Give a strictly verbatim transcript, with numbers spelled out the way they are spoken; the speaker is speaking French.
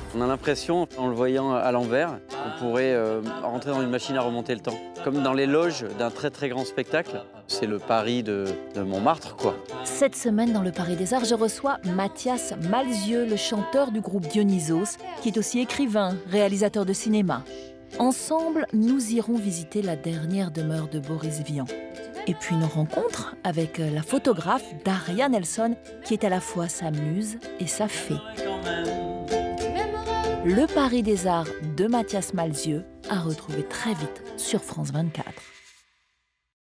On a l'impression, en le voyant à l'envers, qu'on pourrait euh, rentrer dans une machine à remonter le temps. Comme dans les loges d'un très très grand spectacle. C'est le Paris de, de Montmartre, quoi. Cette semaine, dans le Paris des Arts, je reçois Mathias Malzieu, le chanteur du groupe Dionysos, qui est aussi écrivain, réalisateur de cinéma. Ensemble, nous irons visiter la dernière demeure de Boris Vian. Et puis une rencontre avec la photographe Daria Nelson, qui est à la fois sa muse et sa fée. Le Paris des Arts de Mathias Malzieu à retrouver très vite sur France vingt-quatre.